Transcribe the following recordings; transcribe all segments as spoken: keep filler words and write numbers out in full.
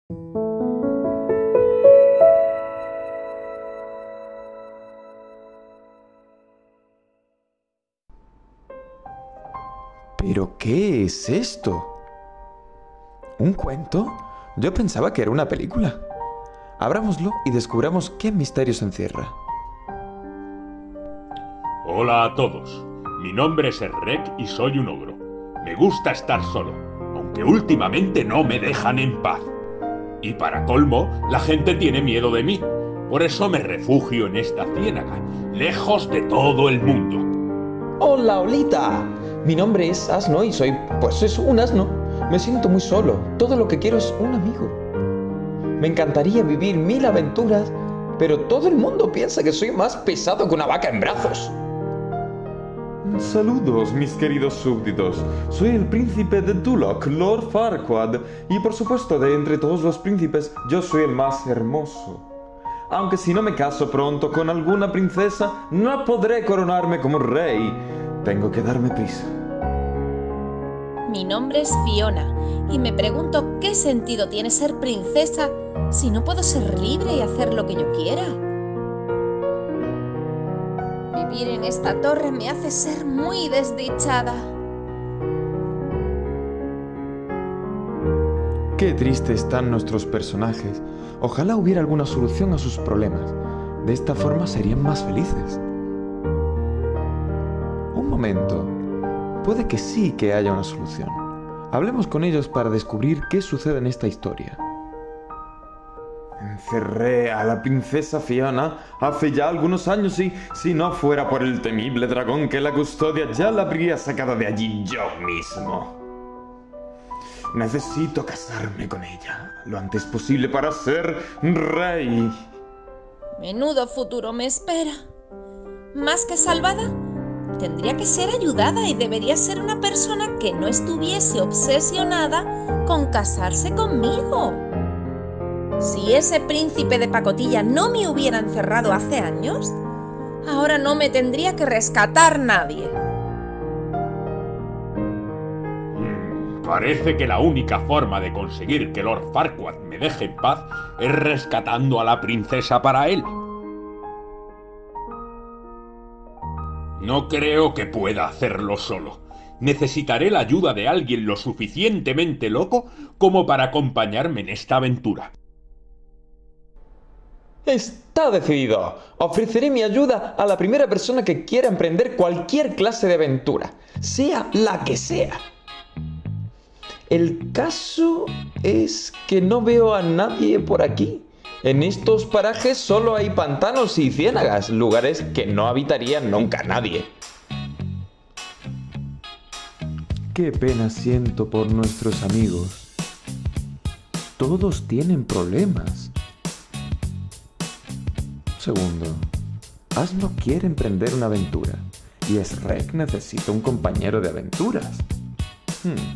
¿Pero qué es esto? ¿Un cuento? Yo pensaba que era una película. Abrámoslo y descubramos qué misterio se encierra. Hola a todos. Mi nombre es Shrek y soy un ogro. Me gusta estar solo, aunque últimamente no me dejan en paz. Y para colmo, la gente tiene miedo de mí. Por eso me refugio en esta ciénaga, lejos de todo el mundo. ¡Hola, Olita! Mi nombre es Asno y soy, pues es un asno. Me siento muy solo. Todo lo que quiero es un amigo. Me encantaría vivir mil aventuras, pero todo el mundo piensa que soy más pesado que una vaca en brazos. Saludos, mis queridos súbditos. Soy el príncipe de Duloc, Lord Farquaad, y por supuesto, de entre todos los príncipes, yo soy el más hermoso. Aunque si no me caso pronto con alguna princesa, no podré coronarme como rey. Tengo que darme prisa. Mi nombre es Fiona, y me pregunto qué sentido tiene ser princesa si no puedo ser libre y hacer lo que yo quiera. Vivir en esta torre me hace ser muy desdichada. Qué tristes están nuestros personajes. Ojalá hubiera alguna solución a sus problemas. De esta forma serían más felices. Un momento. Puede que sí que haya una solución. Hablemos con ellos para descubrir qué sucede en esta historia. Encerré a la princesa Fiona hace ya algunos años y, si no fuera por el temible dragón que la custodia, ya la habría sacado de allí yo mismo. Necesito casarme con ella lo antes posible para ser rey. Menudo futuro me espera. Más que salvada, tendría que ser ayudada y debería ser una persona que no estuviese obsesionada con casarse conmigo. Si ese príncipe de pacotilla no me hubiera encerrado hace años, ahora no me tendría que rescatar nadie. Mm, parece que la única forma de conseguir que Lord Farquaad me deje en paz es rescatando a la princesa para él. No creo que pueda hacerlo solo. Necesitaré la ayuda de alguien lo suficientemente loco como para acompañarme en esta aventura. Está decidido. Ofreceré mi ayuda a la primera persona que quiera emprender cualquier clase de aventura, sea la que sea. El caso es que no veo a nadie por aquí. En estos parajes solo hay pantanos y ciénagas, lugares que no habitaría nunca nadie. Qué pena siento por nuestros amigos. Todos tienen problemas. Segundo, Asno quiere emprender una aventura y Shrek necesita un compañero de aventuras. Hmm.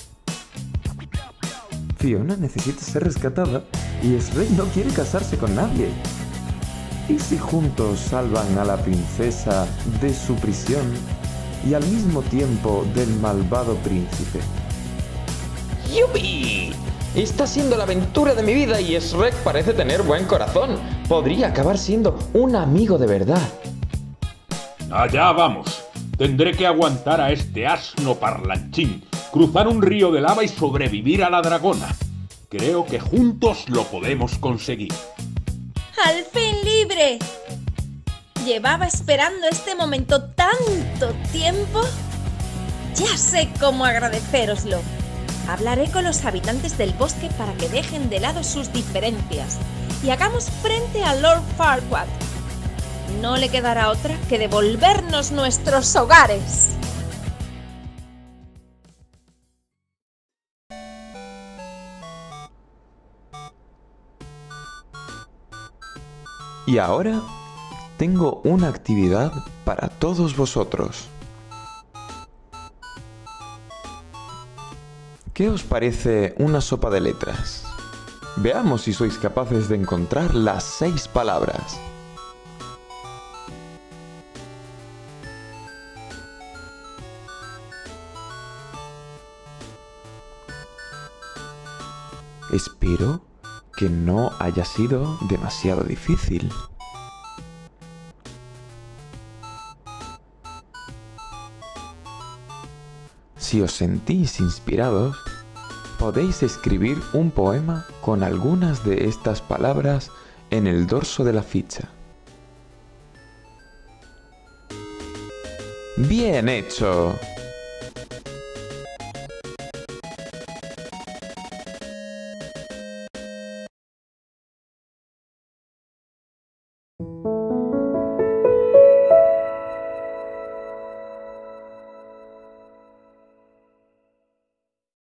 Fiona necesita ser rescatada y Shrek no quiere casarse con nadie. ¿Y si juntos salvan a la princesa de su prisión y al mismo tiempo del malvado príncipe? ¡Yupi! Está siendo la aventura de mi vida y Shrek parece tener buen corazón. Podría acabar siendo un amigo de verdad. Allá vamos. Tendré que aguantar a este asno parlanchín, cruzar un río de lava y sobrevivir a la dragona. Creo que juntos lo podemos conseguir. ¡Al fin libre! Llevaba esperando este momento tanto tiempo. Ya sé cómo agradecéroslo. Hablaré con los habitantes del bosque para que dejen de lado sus diferencias y hagamos frente a Lord Farquaad. No le quedará otra que devolvernos nuestros hogares. Y ahora tengo una actividad para todos vosotros. ¿Qué os parece una sopa de letras? Veamos si sois capaces de encontrar las seis palabras. Espero que no haya sido demasiado difícil. Si os sentís inspirados, podéis escribir un poema con algunas de estas palabras en el dorso de la ficha. ¡Bien hecho!